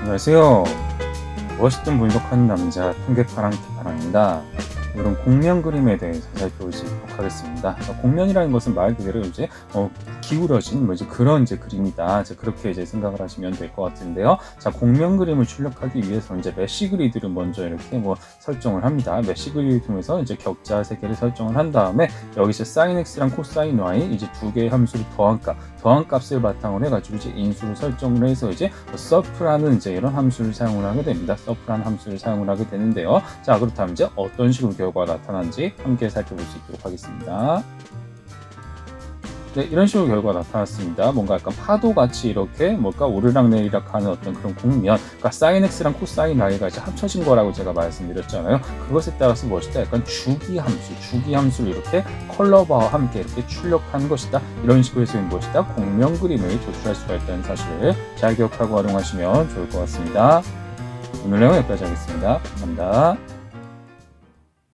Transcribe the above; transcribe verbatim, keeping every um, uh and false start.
안녕하세요. 멋있든 물독하는 남자 통계파랑 기파랑입니다. 오늘은 곡면 그림에 대해서 살펴보도록 하겠습니다. 곡면이라는 것은 말 그대로 이제 어, 기울어진 뭐 이제 그런 이제 그림이다. 이제 그렇게 이제 생각을 하시면 될 것 같은데요. 자, 곡면 그림을 출력하기 위해서 이제 메쉬 그리드를 먼저 이렇게 뭐 설정을 합니다. 메쉬 그리드 통해서 이제 격자 세 개를 설정을 한 다음에 여기 이제 sin x랑 cosine y 이제 두 개의 함수를 더한 값, 더한 값을 바탕으로 해가지고 이제 인수를 설정을 해서 이제 surf라는 이제 이런 함수를 사용을 하게 됩니다. surf라는 함수를 사용을 하게 되는데요. 자, 그렇다면 이제 어떤 식으로 결과가 나타난지 함께 살펴볼 수 있도록 하겠습니다. 네, 이런 식으로 결과가 나타났습니다. 뭔가 약간 파도같이 이렇게 뭔가 오르락내리락 하는 어떤 그런 곡면, 그러니까 sin x랑 cosine y가 이제 합쳐진 거라고 제가 말씀드렸잖아요. 그것에 따라서 무엇이다? 약간 주기 함수, 주기 함수를 이렇게 컬러바와 함께 이렇게 출력하는 것이다. 이런 식으로 해서 무엇이다? 곡면 그림을 도출할 수가 있다는 사실을 잘 기억하고 활용하시면 좋을 것 같습니다. 오늘 내용 여기까지 하겠습니다. 감사합니다.